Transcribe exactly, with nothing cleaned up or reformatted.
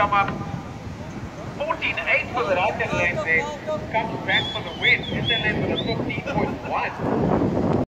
come up. fourteen eight for the right-hand lane there. Comes back for the win. In the lane with a fifteen point one.